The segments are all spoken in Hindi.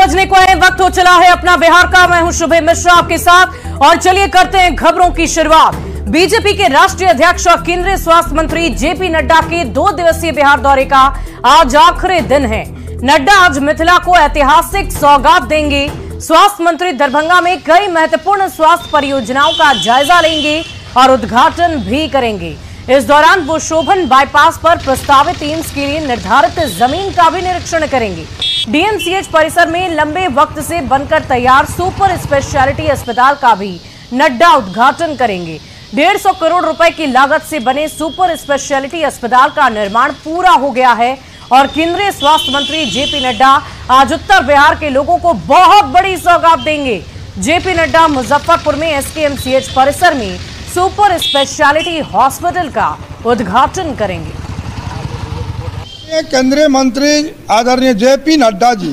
बजने को है, वक्त हो चला है अपना बिहार का। मैं हूं शुभे मिश्रा आपके साथ और चलिए करते हैं खबरों की शुरुआत। बीजेपी के राष्ट्रीय अध्यक्ष और केंद्रीय स्वास्थ्य मंत्री जेपी नड्डा के 2 दिवसीय बिहार दौरे का आज आखिरी दिन है। नड्डा आज मिथिला को ऐतिहासिक सौगात देंगे। स्वास्थ्य मंत्री दरभंगा में कई महत्वपूर्ण स्वास्थ्य परियोजनाओं का जायजा लेंगे और उद्घाटन भी करेंगे। इस दौरान वो शोभन बाईपास पर प्रस्तावित एम्स के लिए निर्धारित जमीन का भी निरीक्षण करेंगे। डीएमसीएच परिसर में लंबे वक्त से बनकर तैयार सुपर स्पेशलिटी अस्पताल का भी नड्डा उद्घाटन करेंगे। 150 करोड़ रुपए की लागत से बने सुपर स्पेशलिटी अस्पताल का निर्माण पूरा हो गया है और केंद्रीय स्वास्थ्य मंत्री जेपी नड्डा आज उत्तर बिहार के लोगों को बहुत बड़ी सौगात देंगे। जेपी नड्डा मुजफ्फरपुर में एसकेएमसीएच परिसर में सुपर स्पेशलिटी हॉस्पिटल का उद्घाटन करेंगे। केंद्रीय मंत्री आदरणीय जेपी नड्डा जी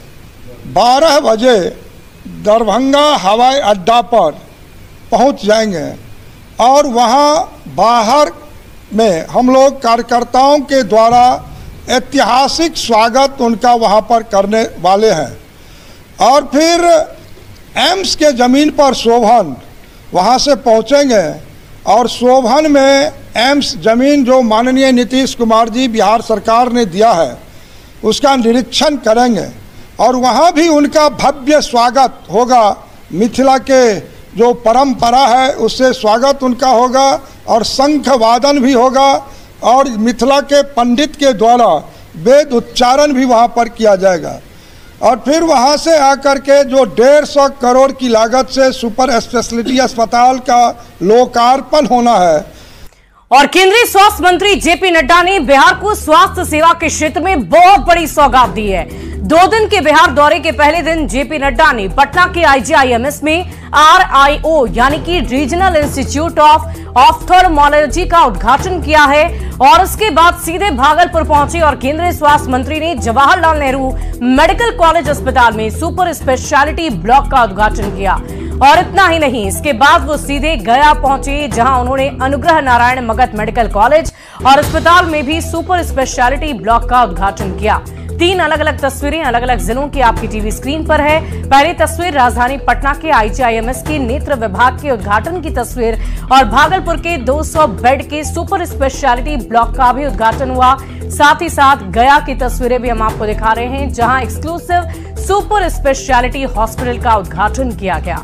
12 बजे दरभंगा हवाई अड्डा पर पहुंच जाएंगे और वहां बाहर में हम लोग कार्यकर्ताओं के द्वारा ऐतिहासिक स्वागत उनका वहां पर करने वाले हैं। और फिर एम्स के ज़मीन पर शोभन वहां से पहुंचेंगे और शोभन में एम्स ज़मीन जो माननीय नीतीश कुमार जी बिहार सरकार ने दिया है उसका निरीक्षण करेंगे और वहां भी उनका भव्य स्वागत होगा। मिथिला के जो परंपरा है उससे स्वागत उनका होगा और शंख वादन भी होगा और मिथिला के पंडित के द्वारा वेद उच्चारण भी वहां पर किया जाएगा। और फिर वहां से आकर के जो 150 करोड़ की लागत से सुपर स्पेशलिटी अस्पताल का लोकार्पण होना है। और केंद्रीय स्वास्थ्य मंत्री जेपी नड्डा ने बिहार को स्वास्थ्य सेवा के क्षेत्र में बहुत बड़ी सौगात दी है। 2 दिन के बिहार दौरे के पहले दिन जेपी नड्डा ने पटना के आईजीआईएमएस में RIO यानी कि रीजनल इंस्टीट्यूट ऑफ ऑफ्थल्मोलॉजी का उद्घाटन किया है और उसके बाद सीधे भागलपुर पहुंचे और केंद्रीय स्वास्थ्य मंत्री ने जवाहरलाल नेहरू मेडिकल कॉलेज अस्पताल में सुपर स्पेशलिटी ब्लॉक का उद्घाटन किया। और इतना ही नहीं, इसके बाद वो सीधे गया पहुंचे जहां उन्होंने अनुग्रह नारायण मगध मेडिकल कॉलेज और अस्पताल में भी सुपर स्पेशलिटी ब्लॉक का उद्घाटन किया। 3 अलग अलग तस्वीरें अलग अलग जिलों की आपकी टीवी स्क्रीन पर है। पहली तस्वीर राजधानी पटना के आईजीआईएमएस के नेत्र विभाग के उद्घाटन की तस्वीर और भागलपुर के 200 बेड के सुपर स्पेशलिटी ब्लॉक का भी उद्घाटन हुआ। साथ ही साथ गया की तस्वीरें भी हम आपको दिखा रहे हैं जहां एक्सक्लूसिव सुपर स्पेशलिटी हॉस्पिटल का उद्घाटन किया गया।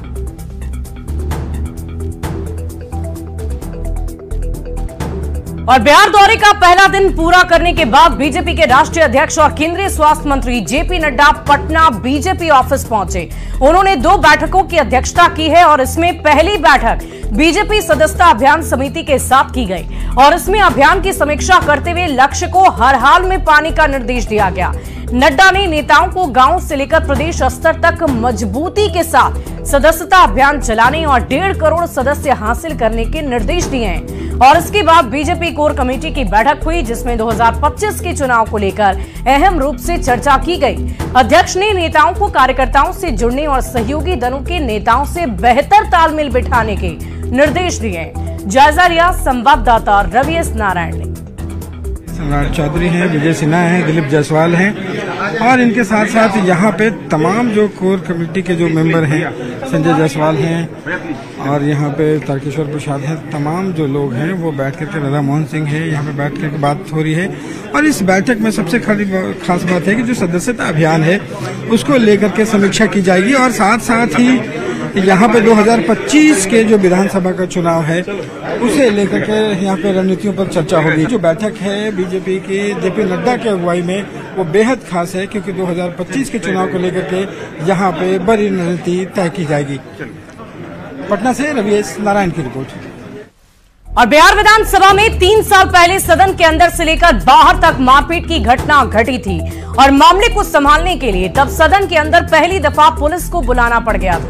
और बिहार दौरे का पहला दिन पूरा करने के बाद बीजेपी के राष्ट्रीय अध्यक्ष और केंद्रीय स्वास्थ्य मंत्री जेपी नड्डा पटना बीजेपी ऑफिस पहुंचे। उन्होंने 2 बैठकों की अध्यक्षता की है और इसमें पहली बैठक बीजेपी सदस्यता अभियान समिति के साथ की गई और इसमें अभियान की समीक्षा करते हुए लक्ष्य को हर हाल में पाने का निर्देश दिया गया। नड्डा ने नेताओं को गांव से लेकर प्रदेश स्तर तक मजबूती के साथ सदस्यता अभियान चलाने और 1.5 करोड़ सदस्य हासिल करने के निर्देश दिए हैं। और इसके बाद बीजेपी कोर कमेटी की बैठक हुई जिसमें 2025 के चुनाव को लेकर अहम रूप से चर्चा की गई। अध्यक्ष ने नेताओं को कार्यकर्ताओं से जुड़ने और सहयोगी दलों के नेताओं से बेहतर तालमेल बिठाने के निर्देश दिए। जायजा लिया संवाददाता रवि एस नारायण ने। सम्राट चौधरी हैं, विजय सिन्हा हैं, दिलीप जायसवाल हैं और इनके साथ साथ यहाँ पे तमाम जो कोर कमेटी के जो मेंबर हैं, संजय जायसवाल हैं और यहाँ पे तारकेश्वर प्रसाद हैं, तमाम जो लोग हैं वो बैठ करके, राधा मोहन सिंह है, यहाँ पे बैठ करके बात हो रही है। और इस बैठक में सबसे खास बात है कि जो सदस्यता अभियान है उसको लेकर के समीक्षा की जाएगी और साथ साथ ही यहाँ पे 2025 के जो विधानसभा का चुनाव है उसे लेकर के यहाँ पे रणनीतियों पर चर्चा होगी। जो बैठक है बीजेपी की जेपी नड्डा के अगुवाई में वो बेहद खास है क्योंकि 2025 के चुनाव को लेकर के यहाँ पे बड़ी रणनीति तय की जाएगी। पटना से रवि एस नारायण की रिपोर्ट। और बिहार विधानसभा में 3 साल पहले सदन के अंदर से लेकर बाहर तक मारपीट की घटना घटी थी और मामले को संभालने के लिए तब सदन के अंदर पहली दफा पुलिस को बुलाना पड़ गया था।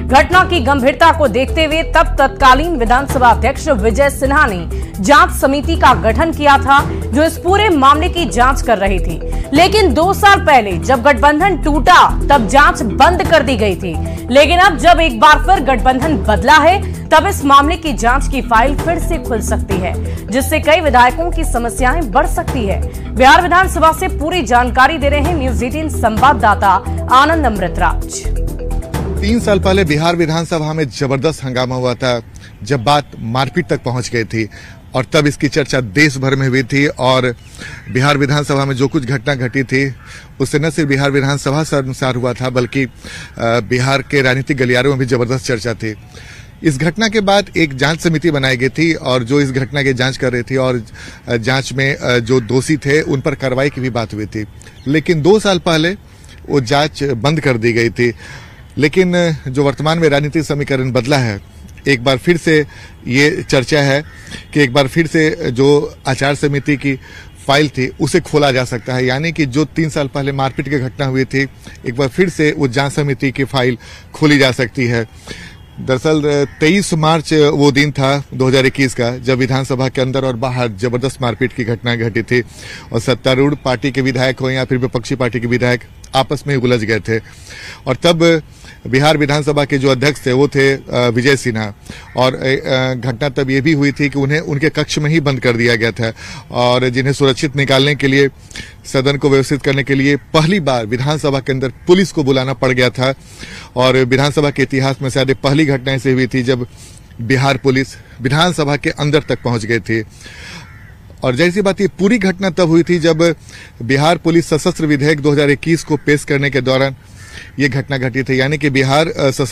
घटना की गंभीरता को देखते हुए तब तत्कालीन विधानसभा अध्यक्ष विजय सिन्हा ने जांच समिति का गठन किया था, जो इस पूरे मामले की जांच कर रही थी। लेकिन 2 साल पहले जब गठबंधन टूटा तब जांच बंद कर दी गई थी। लेकिन अब जब एक बार फिर गठबंधन बदला है, तब इस मामले की जांच की फाइल फिर से खुल सकती है, जिससे कई विधायकों की समस्याएं बढ़ सकती है। बिहार विधानसभा से पूरी जानकारी दे रहे हैं न्यूज 18 संवाददाता आनंद अमृतराज। 3 साल पहले बिहार विधानसभा में जबरदस्त हंगामा हुआ था, जब बात मारपीट तक पहुंच गई थी और तब इसकी चर्चा देश भर में हुई थी। और बिहार विधानसभा में जो कुछ घटना घटी थी उससे न सिर्फ बिहार विधानसभा से अनुसार हुआ था, बल्कि बिहार के राजनीतिक गलियारों में भी जबरदस्त चर्चा थी। इस घटना के बाद एक जांच समिति बनाई गई थी और जो इस घटना की जांच कर रही थी और जांच में जो दोषी थे उन पर कार्रवाई की भी बात हुई थी। लेकिन 2 साल पहले वो जांच बंद कर दी गई थी। लेकिन जो वर्तमान में राजनीतिक समीकरण बदला है, एक बार फिर से ये चर्चा है कि एक बार फिर से जो आचार समिति की फाइल थी उसे खोला जा सकता है। यानी कि जो 3 साल पहले मारपीट की घटना हुई थी, एक बार फिर से वो जांच समिति की फाइल खोली जा सकती है। दरअसल 23 मार्च वो दिन था 2021 का, जब विधानसभा के अंदर और बाहर जबरदस्त मारपीट की घटना घटी थी और सत्तारूढ़ पार्टी के विधायक हो या फिर विपक्षी पार्टी के विधायक आपस में उलझ गए थे। और तब बिहार विधानसभा के जो अध्यक्ष थे वो थे विजय सिन्हा। और घटना तब ये भी हुई थी कि उन्हें उनके कक्ष में ही बंद कर दिया गया था और जिन्हें सुरक्षित निकालने के लिए, सदन को व्यवस्थित करने के लिए पहली बार विधानसभा के अंदर पुलिस को बुलाना पड़ गया था। और विधानसभा के इतिहास में शायद पहली घटना ऐसी हुई थी जब बिहार पुलिस विधानसभा के अंदर तक पहुंच गई थी। और जाहिर सी बात, ये पूरी घटना तब हुई थी जब बिहार पुलिस सशस्त्र विधेयक 2021 को पेश करने के दौरान ये घटना घटी थी। यानी कि बिहार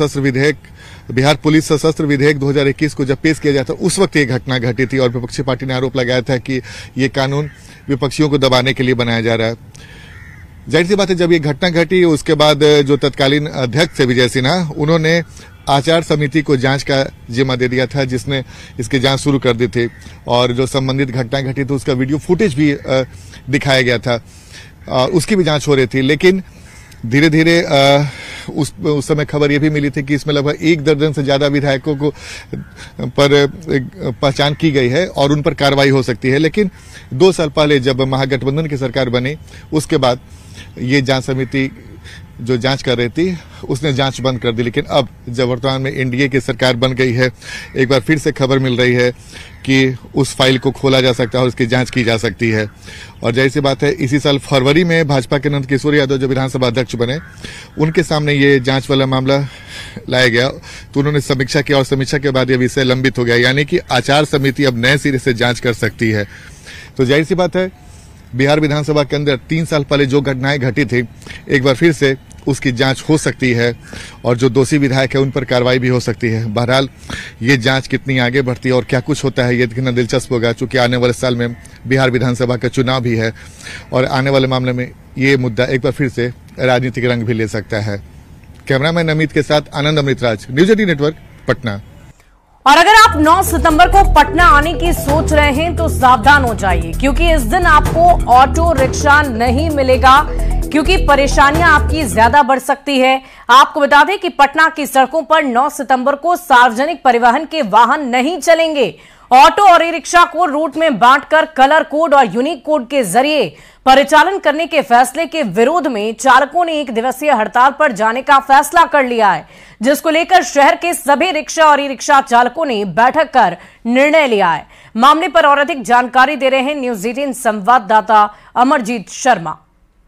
पुलिस सशस्त्र विधेयक 2021 को जब पेश किया जाता उस वक्त ये घटना घटी थी और विपक्षी पार्टी ने आरोप लगाया था कि ये कानून विपक्षियों को दबाने के लिए बनाया जा रहा है। जाहिर सी बात है, जब ये घटना घटी उसके बाद जो तत्कालीन अध्यक्ष थे विजय सिन्हा, उन्होंने आचार समिति को जांच का जिम्मा दे दिया था, जिसने इसकी जांच शुरू कर दी थी। और जो संबंधित घटना घटी थी उसका वीडियो फुटेज भी दिखाया गया था, उसकी भी जांच हो रही थी। लेकिन धीरे धीरे उस समय खबर यह भी मिली थी कि इसमें लगभग 1 दर्जन से ज्यादा विधायकों को पर पहचान की गई है और उन पर कार्रवाई हो सकती है। लेकिन 2 साल पहले जब महागठबंधन की सरकार बनी उसके बाद ये जांच समिति जो जांच कर रही थी उसने जांच बंद कर दी। लेकिन अब जब वर्तमान में एनडीए की सरकार बन गई है, एक बार फिर से खबर मिल रही है कि उस फाइल को खोला जा सकता है और उसकी जांच की जा सकती है। और जाहिर सी बात है, इसी साल फरवरी में भाजपा के नंद किशोर यादव जो विधानसभा अध्यक्ष बने, उनके सामने ये जांच वाला मामला लाया गया तो उन्होंने समीक्षा की और समीक्षा के बाद यह विषय लंबित हो गया। यानी कि आचार समिति अब नए सिरे से जांच कर सकती है। तो जाहिर सी बात है, बिहार विधानसभा के अंदर 3 साल पहले जो घटनाएं घटी थी, एक बार फिर से उसकी जांच हो सकती है और जो दोषी विधायक है उन पर कार्रवाई भी हो सकती है। बहरहाल ये जांच कितनी आगे बढ़ती है और क्या कुछ होता है ये देखना दिलचस्प होगा, चूंकि आने वाले साल में बिहार विधानसभा का चुनाव भी है और आने वाले मामले में ये मुद्दा एक बार फिर से राजनीतिक रंग भी ले सकता है। कैमरामैन अमित के साथ आनंद अमृतराज, न्यूज 18 नेटवर्क, पटना। और अगर आप 9 सितंबर को पटना आने की सोच रहे हैं तो सावधान हो जाइए, क्योंकि इस दिन आपको ऑटो रिक्शा नहीं मिलेगा, क्योंकि परेशानियां आपकी ज्यादा बढ़ सकती है। आपको बता दें कि पटना की सड़कों पर 9 सितंबर को सार्वजनिक परिवहन के वाहन नहीं चलेंगे। ऑटो और ई रिक्शा को रूट में बांटकर कलर कोड और यूनिक कोड के जरिए परिचालन करने के फैसले के विरोध में चालकों ने 1 दिवसीय हड़ताल पर जाने का फैसला कर लिया है, जिसको लेकर शहर के सभी रिक्शा और ई रिक्शा चालकों ने बैठक कर निर्णय लिया है। मामले पर और अधिक जानकारी दे रहे हैं न्यूज 18 संवाददाता अमरजीत शर्मा।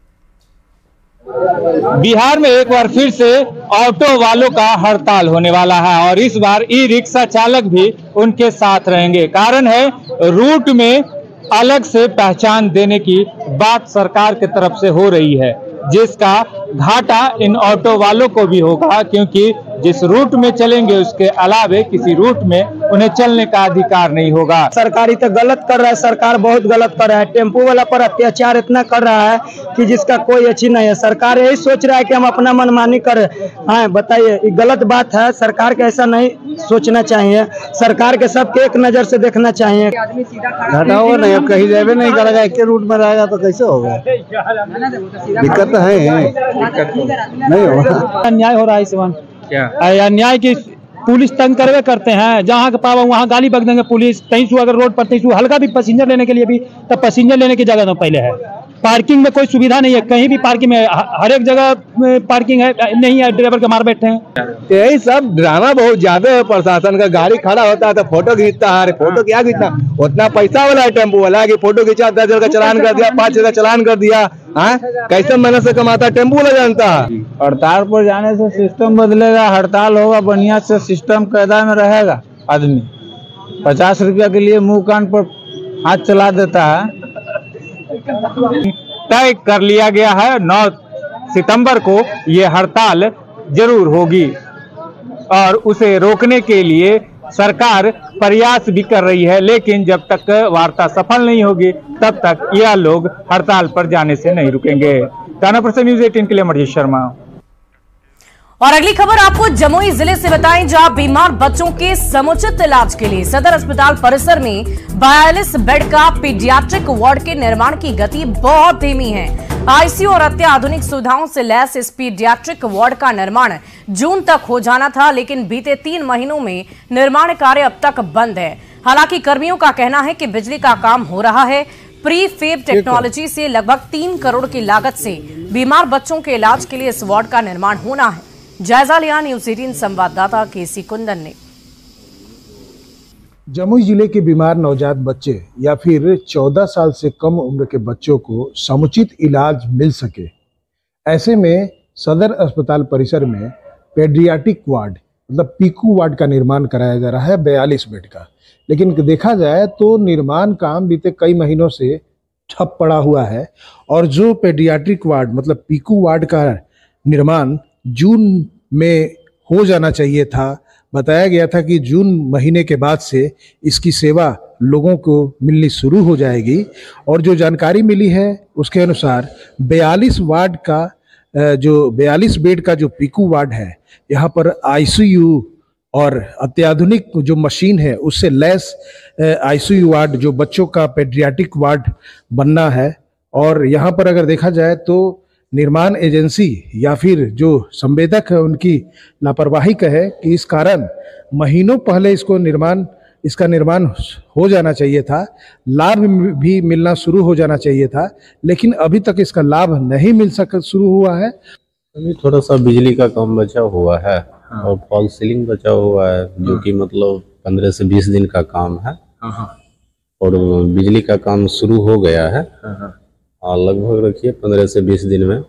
बिहार में एक बार फिर से ऑटो वालों का हड़ताल होने वाला है और इस बार ई रिक्शा चालक भी उनके साथ रहेंगे। कारण है, रूट में अलग से पहचान देने की बात सरकार की तरफ से हो रही है, जिसका घाटा इन ऑटो वालों को भी होगा, क्योंकि जिस रूट में चलेंगे उसके अलावे किसी रूट में उन्हें चलने का अधिकार नहीं होगा। सरकारी तो गलत कर रहा है, सरकार बहुत गलत कर रहा है। टेम्पो वाला पर अत्याचार इतना कर रहा है कि जिसका कोई अच्छी नहीं है। सरकार यही सोच रहा है कि हम अपना मनमानी करें। हाँ बताइए, ये गलत बात है। सरकार के ऐसा नहीं सोचना चाहिए, सरकार के सबके एक नजर से देखना चाहिए। घाटा होगा नहीं, अब कहीं जाए नहीं करेगा, एक रूट में रहेगा तो कैसे होगा? दिक्कत तो है, नहीं होगा। अन्याय हो रहा है इस वक्त। क्या अन्याय की पुलिस तंग करवे करते हैं, जहाँ के पावा वहाँ गाली बक देंगे पुलिस। तैसू अगर रोड पर तैसू हल्का भी पैसेंजर लेने के लिए भी, तब पैसेंजर लेने की जगह तो पहले है। पार्किंग में कोई सुविधा नहीं है, कहीं भी पार्किंग में, हर एक जगह पार्किंग है नहीं है, ड्राइवर के मार बैठे हैं। यही सब ड्रामा बहुत ज्यादा है प्रशासन का। गाड़ी खड़ा होता है तो फोटो खींचता है, फोटो क्या खींचना, उतना पैसा वाला है टेम्पो वाला कि फोटो खींचा, 10,000 का चलान कर दिया, 5,000 का चलान कर दिया। हाँ, कैसे मेहनत से कमाता है, टेम्पो वाला जानता है। हड़ताल पर जाने से सिस्टम बदलेगा, हड़ताल होगा बढ़िया से, सिस्टम कायदा में रहेगा। आदमी 50 रुपया के लिए मुंह कान पर हाथ चला देता है। तय कर लिया गया है 9 सितंबर को ये हड़ताल जरूर होगी और उसे रोकने के लिए सरकार प्रयास भी कर रही है, लेकिन जब तक वार्ता सफल नहीं होगी तब तक यह लोग हड़ताल पर जाने से नहीं रुकेंगे। कानपुर से न्यूज़ 18 के लिए मनीष शर्मा। और अगली खबर आपको जमुई जिले से बताएं, जहां बीमार बच्चों के समुचित इलाज के लिए सदर अस्पताल परिसर में 42 बेड का पीडियाट्रिक वार्ड के निर्माण की गति बहुत धीमी है। आईसीयू और अत्याधुनिक सुविधाओं से लैस इस पीडियाट्रिक वार्ड का निर्माण जून तक हो जाना था, लेकिन बीते 3 महीनों में निर्माण कार्य अब तक बंद है। हालांकि कर्मियों का कहना है कि बिजली का काम हो रहा है। प्री फेब टेक्नोलॉजी से लगभग 3 करोड़ की लागत से बीमार बच्चों के इलाज के लिए इस वार्ड का निर्माण होना है। जायजा लिया न्यूज़ 18 संवाददाता केसी कुंदन ने। जमुई जिले के बीमार नवजात बच्चे या फिर 14 साल से कम उम्र के बच्चों को समुचित इलाज मिल सके, ऐसे में सदर अस्पताल परिसर में पेडियाट्रिक वार्ड मतलब पीकू वार्ड का निर्माण कराया जा रहा है 42 बेड का। लेकिन देखा जाए तो निर्माण काम बीते कई महीनों से ठप पड़ा हुआ है और जो पेडियाट्रिक वार्ड मतलब पीकू वार्ड का निर्माण जून में हो जाना चाहिए था। बताया गया था कि जून महीने के बाद से इसकी सेवा लोगों को मिलनी शुरू हो जाएगी और जो जानकारी मिली है उसके अनुसार 42 वार्ड का जो 42 बेड का जो पीकू वार्ड है, यहाँ पर आईसीयू और अत्याधुनिक जो मशीन है उससे लैस आईसीयू वार्ड जो बच्चों का पेडियाट्रिक वार्ड बनना है। और यहाँ पर अगर देखा जाए तो निर्माण एजेंसी या फिर जो संवेदक है उनकी लापरवाही का है कि इस कारण महीनों पहले इसका निर्माण हो जाना चाहिए था, लाभ भी मिलना शुरू हो जाना चाहिए था, लेकिन अभी तक इसका लाभ नहीं मिल शुरू हुआ है। अभी थोड़ा सा बिजली का काम बचा हुआ है और फॉल सीलिंग बचा हुआ है जो कि मतलब 15 से 20 दिन का काम है और बिजली का काम शुरू हो गया है और लगभग रखिए 15 से 20 दिन में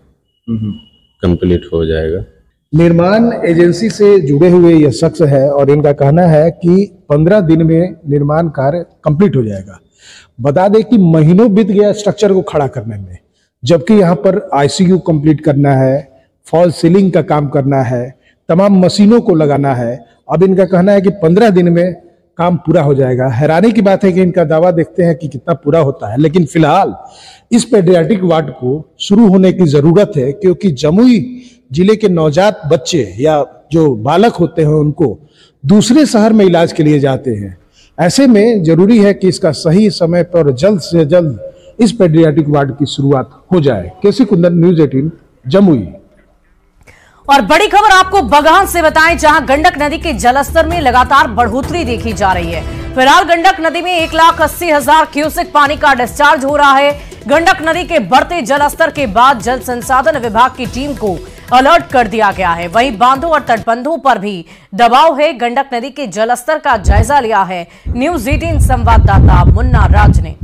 कंप्लीट हो जाएगा। निर्माण एजेंसी से जुड़े हुए यह शख्स है और इनका कहना है कि 15 दिन में निर्माण कार्य कंप्लीट हो जाएगा। बता दें कि महीनों बीत गया स्ट्रक्चर को खड़ा करने में, जबकि यहाँ पर आईसीयू कंप्लीट करना है, फॉल सीलिंग का काम करना है, तमाम मशीनों को लगाना है। अब इनका कहना है कि 15 दिन में काम पूरा हो जाएगा। हैरानी की बात है कि इनका दावा देखते हैं कि कितना पूरा होता है, लेकिन फिलहाल इस पेडियाट्रिक वार्ड को शुरू होने की जरूरत है, क्योंकि जमुई जिले के नवजात बच्चे या जो बालक होते हैं उनको दूसरे शहर में इलाज के लिए जाते हैं। ऐसे में जरूरी है कि इसका सही समय पर जल्द से जल्द इस पेडियाट्रिक वार्ड की शुरुआत हो जाए। केसी कुंदन, न्यूज़ 18 जमुई। और बड़ी खबर आपको बगहां से बताएं, जहां गंडक नदी के जलस्तर में लगातार बढ़ोतरी देखी जा रही है। फिलहाल गंडक नदी में 1,80,000 क्यूसेक पानी का डिस्चार्ज हो रहा है। गंडक नदी के बढ़ते जलस्तर के बाद जल संसाधन विभाग की टीम को अलर्ट कर दिया गया है। वहीं बांधों और तटबंधों पर भी दबाव है। गंडक नदी के जलस्तर का जायजा लिया है न्यूज़ 18 संवाददाता मुन्ना राज ने।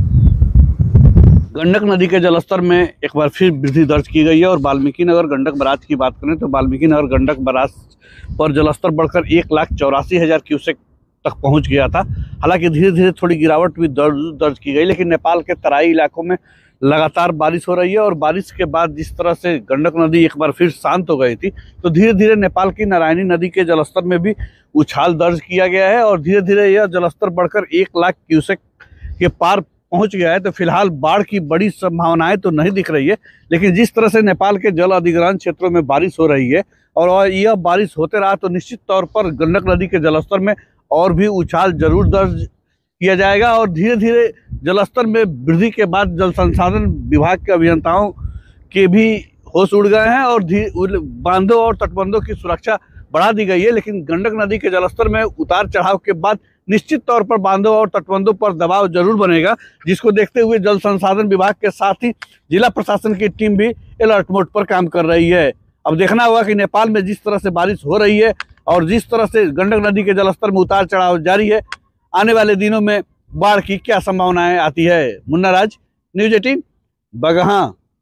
गंडक नदी के जलस्तर में एक बार फिर वृद्धि दर्ज की गई है और वाल्मीकि नगर गंडक बराज की बात करें तो वाल्मीकि नगर गंडक बराज पर जलस्तर बढ़कर 1,84,000 क्यूसेक तक पहुंच गया था। हालांकि धीरे धीरे थोड़ी गिरावट भी दर्ज की गई, लेकिन नेपाल के तराई इलाकों में लगातार बारिश हो रही है और बारिश के बाद जिस तरह से गंडक नदी एक बार फिर शांत हो गई थी, तो धीरे धीरे नेपाल की नारायणी नदी के जलस्तर में भी उछाल दर्ज किया गया है और धीरे धीरे यह जलस्तर बढ़कर 1,00,000 क्यूसेक के पार पहुंच गया है। तो फिलहाल बाढ़ की बड़ी संभावनाएं तो नहीं दिख रही है, लेकिन जिस तरह से नेपाल के जल अधिग्रहण क्षेत्रों में बारिश हो रही है और यह बारिश होते रहा तो निश्चित तौर पर गंडक नदी के जलस्तर में और भी उछाल जरूर दर्ज किया जाएगा और धीरे धीरे जलस्तर में वृद्धि के बाद जल संसाधन विभाग के अभियंताओं के भी होश उड़ गए हैं और बांधों और तटबंधों की सुरक्षा बढ़ा दी गई है, लेकिन गंडक नदी के जलस्तर में उतार चढ़ाव के बाद निश्चित तौर पर बांधों और तटबंधों पर दबाव जरूर बनेगा, जिसको देखते हुए जल संसाधन विभाग के साथ ही जिला प्रशासन की टीम भी अलर्ट मोड पर काम कर रही है। अब देखना होगा कि नेपाल में जिस तरह से बारिश हो रही है और जिस तरह से गंडक नदी के जलस्तर में उतार चढ़ाव जारी है, आने वाले दिनों में बाढ़ की क्या संभावनाएं आती है। मुन्ना राज, न्यूज 18, बगहा।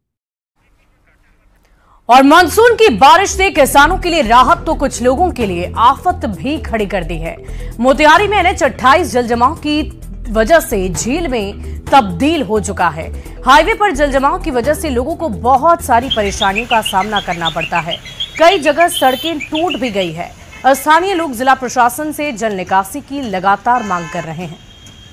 और मानसून की बारिश से किसानों के लिए राहत तो कुछ लोगों के लिए आफत भी खड़ी कर दी है। मोतिहारी में NH-28 जलजमाव की वजह से झील में तब्दील हो चुका है। हाईवे पर जलजमाव की वजह से लोगों को बहुत सारी परेशानियों का सामना करना पड़ता है। कई जगह सड़कें टूट भी गई है। स्थानीय लोग जिला प्रशासन से जल निकासी की लगातार मांग कर रहे हैं।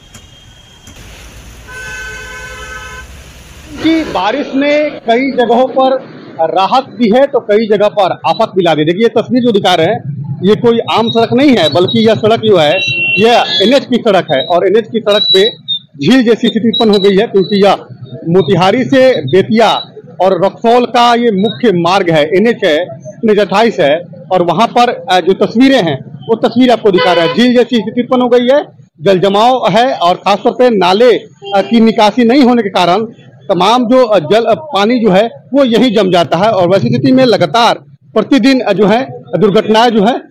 कि बारिश ने कई जगहों पर राहत दी है तो कई जगह पर आफत भी ला दी। देखिए ये तस्वीर जो दिखा रहे हैं, ये कोई आम सड़क नहीं है, बल्कि यह सड़क जो है यह NH की सड़क है और NH की सड़क पे झील जैसी स्थिति उत्पन्न हो गई है, क्योंकि यह मोतिहारी से बेतिया और रक्सौल का ये मुख्य मार्ग है, NH है, NH-28 है। और वहां पर जो तस्वीरें हैं वो तस्वीर आपको दिखा रहा है। झील जैसी स्थिति उत्पन्न हो गई है, जल जमाव है और खासतौर पर नाले की निकासी नहीं होने के कारण तमाम जो पानी जो है वो यहीं जम जाता है। और वैसी स्थिति में लगातार प्रतिदिन जो है दुर्घटनाएं जो है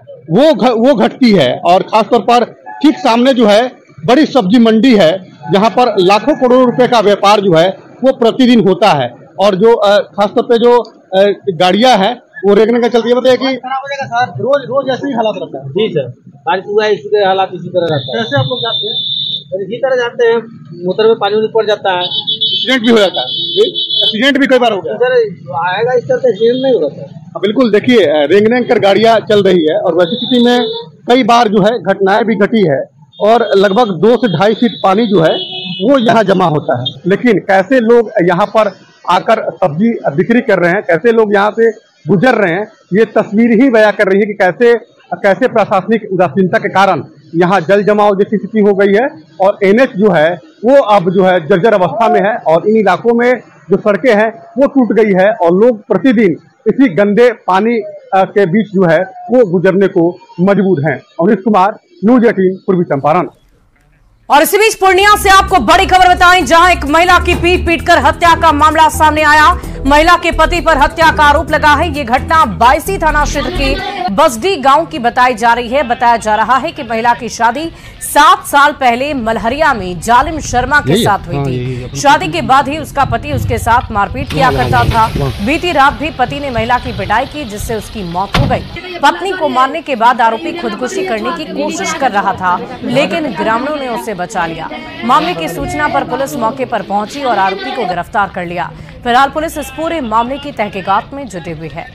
वो घटती है। और खासतौर पर ठीक सामने जो है बड़ी सब्जी मंडी है, जहां पर लाखों करोड़ों रुपए का व्यापार जो है वो प्रतिदिन होता है। और जो खासतौर पे जो गाड़ियां हैं वो रेंगने का चलती है। बताइए कि रोज ऐसे ही हालात रहता है। जी सर, बारिश हुआ है, इसी हालात इसी तरह रहता है। कैसे आप लोग जाते हैं? इसी तरह जाते हैं, मोटर में पानी पड़ जाता है, एक्सीडेंट भी हो जाता है। एक्सीडेंट भी कई बार हो गया। सर आएगा इस तरह से एक्सीडेंट नहीं होता है। बिल्कुल, देखिए रेंग कर गाड़ियां चल रही है और वैसी स्थिति में कई बार जो है घटनाएं भी घटी है और लगभग 2 से 2.5 फीट पानी जो है वो यहाँ जमा होता है। लेकिन कैसे लोग यहाँ पर आकर सब्जी बिक्री कर रहे हैं, कैसे लोग यहाँ से गुजर रहे हैं, ये तस्वीर ही बयां कर रही है कि कैसे प्रशासनिक उदासीनता के कारण यहाँ जल जमाव जैसी स्थिति हो गई है। और NH जो है वो अब जो है जर्जर अवस्था में है और इन इलाकों में जो सड़कें हैं वो टूट गई है और लोग प्रतिदिन इसी गंदे पानी के बीच जो है वो गुजरने को मजबूर हैं। अवनीश कुमार, न्यूज 18, पूर्वी चंपारण। और इसी बीच पूर्णिया से आपको बड़ी खबर बताएं, जहां एक महिला की पीट-पीटकर हत्या का मामला सामने आया। महिला के पति पर हत्या का आरोप लगा है। ये घटना बायसी थाना क्षेत्र के बसडी गांव की बताई जा रही है। बताया जा रहा है कि महिला की शादी 7 साल पहले मलहरिया में जालिम शर्मा के साथ हुई थी। शादी के बाद ही उसका पति उसके साथ मारपीट किया करता था। बीती रात भी पति ने महिला की पिटाई की, जिससे उसकी मौत हो गई। पत्नी को मारने के बाद आरोपी खुदकुशी करने की कोशिश कर रहा था, लेकिन ग्रामीणों ने उसे बचा लिया। मामले की सूचना पर पुलिस मौके पर पहुंची और आरोपी को गिरफ्तार कर लिया। फिलहाल पुलिस इस पूरे मामले की तहकीकात में जुटी हुई है।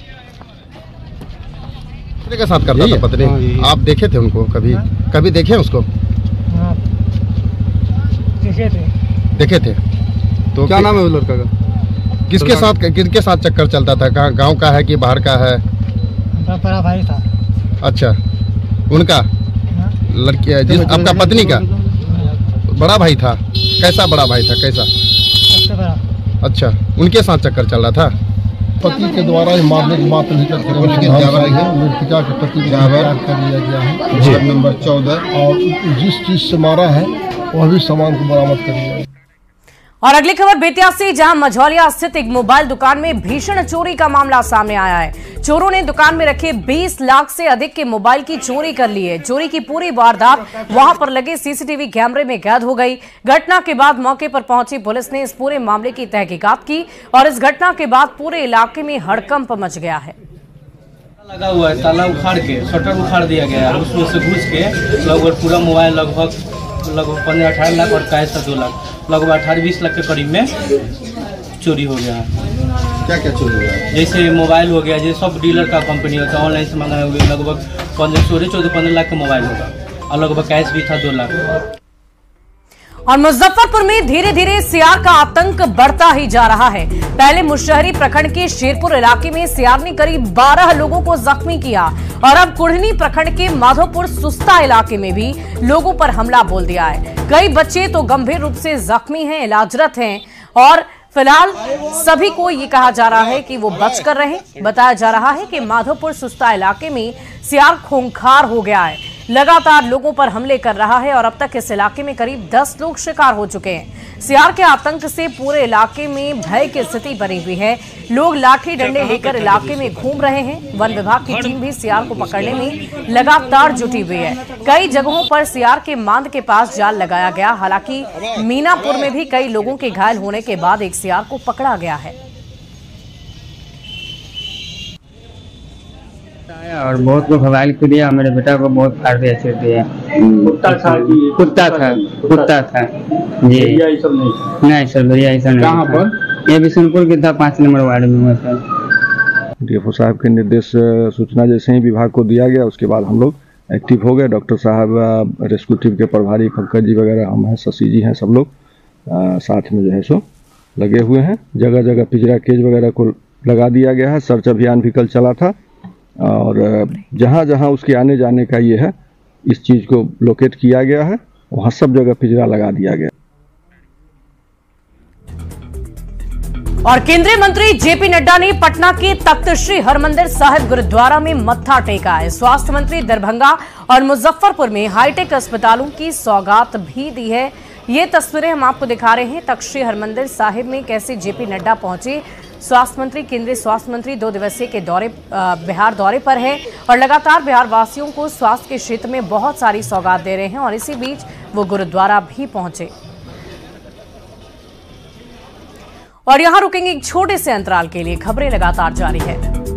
के साथ करता था पत्नी, आप देखे थे उनको? कभी देखे उसको? देखे थे। तो क्या नाम है उस लड़का का? किसके साथ चक्कर चलता था? कहाँ गांव का है कि बाहर का है? बड़ा भाई था। अच्छा, उनका लड़की आपका पत्नी का बड़ा भाई था? कैसा बड़ा भाई था, कैसा? सबसे बड़ा। अच्छा, उनके साथ चक्कर चल रहा था। पति के द्वारा ही मारने की बात नहीं कर मृतका के पति को गिरफ्तार कर लिया गया है, वार्ड नंबर 14। और जिस चीज से मारा है वह भी सामान को बरामद कर लिया। और अगली खबर बेतिया से, जहां मझौलिया स्थित एक मोबाइल दुकान में भीषण चोरी का मामला सामने आया है। चोरों ने दुकान में रखे 20 लाख से अधिक के मोबाइल की चोरी कर ली है। चोरी की पूरी वारदात वहां पर लगे सीसीटीवी कैमरे में कैद हो गई। घटना के बाद मौके पर पहुंची पुलिस ने इस पूरे मामले की तहकीकात की और इस घटना के बाद पूरे इलाके में हड़कंप मच गया है। लगा हुआ है, ताला उखाड़ के शटर उखाड़ दिया गया है, उसमें से घुस के लगभग पूरा मोबाइल लगभग 15-18 लाख और कैश 2 लाख, लगभग 18-20 लाख के करीब में चोरी हो गया है। क्या क्या चोरी हुआ है? जैसे मोबाइल हो गया, जैसे सब डीलर का कंपनी होता है, ऑनलाइन से मंगाए हुए लगभग 14-15 लाख का मोबाइल होगा और लगभग कैश भी था 2 लाख। और मुजफ्फरपुर में धीरे धीरे सियार का आतंक बढ़ता ही जा रहा है। पहले मुशहरी प्रखंड के शेरपुर इलाके में सियार ने करीब 12 लोगों को जख्मी किया और अब कुढ़नी प्रखंड के माधोपुर सुस्ता इलाके में भी लोगों पर हमला बोल दिया है। कई बच्चे तो गंभीर रूप से जख्मी हैं, इलाजरत हैं। और फिलहाल सभी को ये कहा जा रहा है कि वो बचकर रहें। बताया जा रहा है कि माधोपुर सुस्ता इलाके में सियार खूंखार हो गया है, लगातार लोगों पर हमले कर रहा है और अब तक इस इलाके में करीब 10 लोग शिकार हो चुके हैं। सियार के आतंक से पूरे इलाके में भय की स्थिति बनी हुई है। लोग लाठी डंडे लेकर इलाके में घूम रहे हैं। वन विभाग की टीम भी सियार को पकड़ने में लगातार जुटी हुई है। कई जगहों पर सियार के मांद के पास जाल लगाया गया। हालांकि मीनापुर में भी कई लोगों के घायल होने के बाद एक सियार को पकड़ा गया है। और बहुत को घबाइल कर दिया, मेरे बेटा को बहुत फाड़ दिया, छेड़ दिया। कुत्ता था जी। नहीं सर, बढ़िया ऐसा नहीं। कहाँ पर? ये बिशनपुर के था, 5 नंबर वार्ड में हुआ सर। डीएफओ साहब के निर्देश सूचना जैसे ही विभाग को दिया गया, उसके बाद हम लोग एक्टिव हो गए। डॉक्टर साहब, रेस्क्यू टीम के प्रभारी पंकज जी वगैरह, हम हैं, शशि जी हैं, सब लोग साथ में जो है सो लगे हुए हैं। जगह जगह पिंजरा केज वगैरह को लगा दिया गया है। सर्च अभियान भी कल चला था और जहां जहां उसके आने जाने का ये है, इस चीज को लोकेट किया गया है, वहां सब जगह पिंजरा लगा दिया गया। और केंद्रीय मंत्री जेपी नड्डा ने पटना के तख्त श्री हरमंदिर साहिब गुरुद्वारा में मत्था टेका है। स्वास्थ्य मंत्री दरभंगा और मुजफ्फरपुर में हाईटेक अस्पतालों की सौगात भी दी है। ये तस्वीरें हम आपको दिखा रहे हैं तख्त श्री हरमंदिर साहिब में कैसे जेपी नड्डा पहुंचे। स्वास्थ्य मंत्री, केंद्रीय स्वास्थ्य मंत्री 2 दिवसीय के बिहार दौरे पर है और लगातार बिहार वासियों को स्वास्थ्य के क्षेत्र में बहुत सारी सौगात दे रहे हैं और इसी बीच वो गुरुद्वारा भी पहुंचे। और यहां रुकेंगे एक छोटे से अंतराल के लिए। खबरें लगातार जारी है।